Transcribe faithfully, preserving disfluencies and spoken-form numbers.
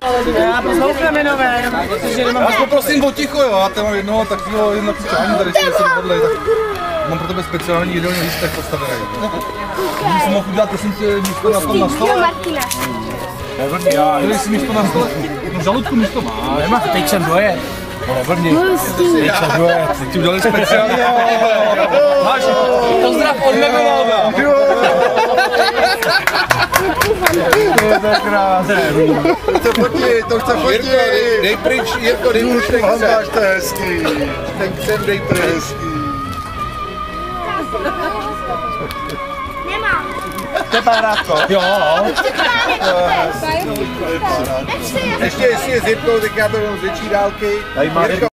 Já posloucháme nové. Já vás poprosím o ticho, jo, já tam mám jednoho takového, jedno přání tady, si se dohodli, tak mám pro tebe speciální jídelní lístek postavený. Když jsem mohl udělat, prosím tě, místo na tom na stole. Nevrni, já, když si místo na stole, no žaludku místo má. Nemá, teď jsem dojet. No nevrni, teď jsem dojet, teď ti udělali speciální. Máš, pozdrav od Megalova. To je krásné. To chce fotit, to chce fotit. Dej pryč, Jirko, dej pryč ten křem. To je hezký. Ten křem dej pryč. Nemám. To je pahrátko. Jo. Ještě jestli je s Jirkou, tak já to mám z větší dálky.